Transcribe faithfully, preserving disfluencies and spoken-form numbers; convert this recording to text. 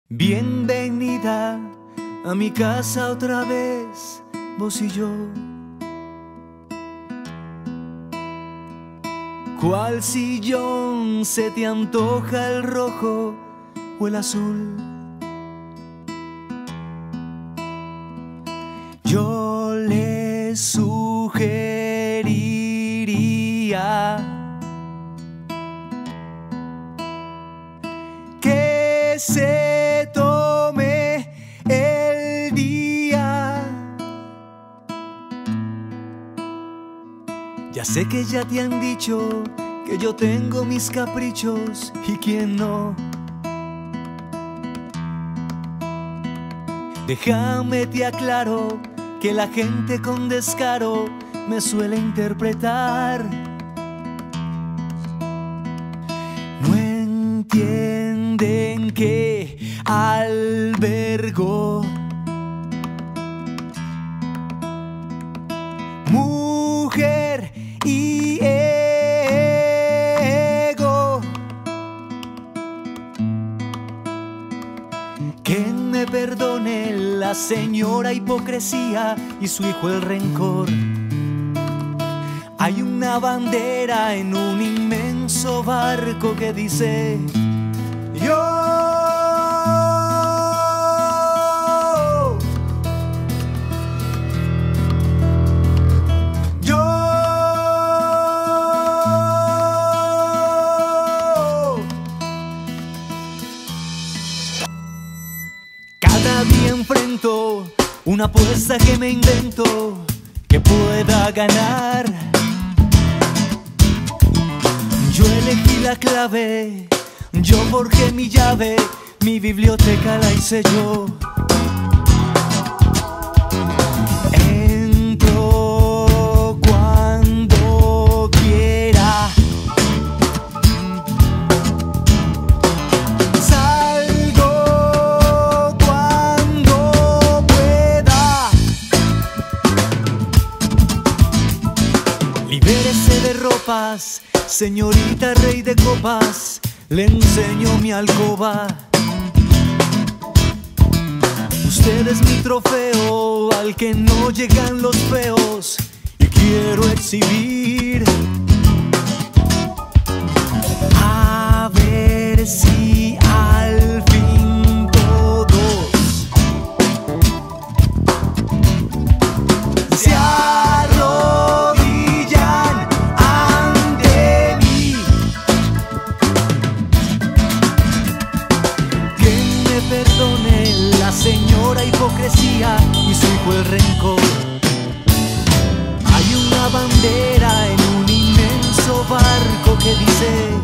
Bienvenida a mi casa otra vez, vos y yo. ¿Cuál sillón se te antoja, el rojo o el azul? Yo le sugeriría que se tome el día. Ya sé que ya te han dicho que yo tengo mis caprichos y quién no. Déjame te aclaro que la gente con descaro me suele interpretar. No entienden que albergo mujer y ego. Que me perdone la señora hipocresía y su hijo el rencor. Hay una bandera en un inmenso barco que dice yo. Cada día enfrento una apuesta que me invento que pueda ganar. Yo elegí la clave, yo forjé mi llave, mi biblioteca la hice yo. Entro cuando quiera, salgo cuando pueda. Libérese de ropas, señorita rey de copas, le enseño mi alcoba. Usted es mi trofeo al que no llegan los feos y quiero exhibir. A ver si al fin todos se arrodillan ante mí. Que me perdone la señora hipocresía y su hijo el rencor. Hay una bandera en un inmenso barco que dice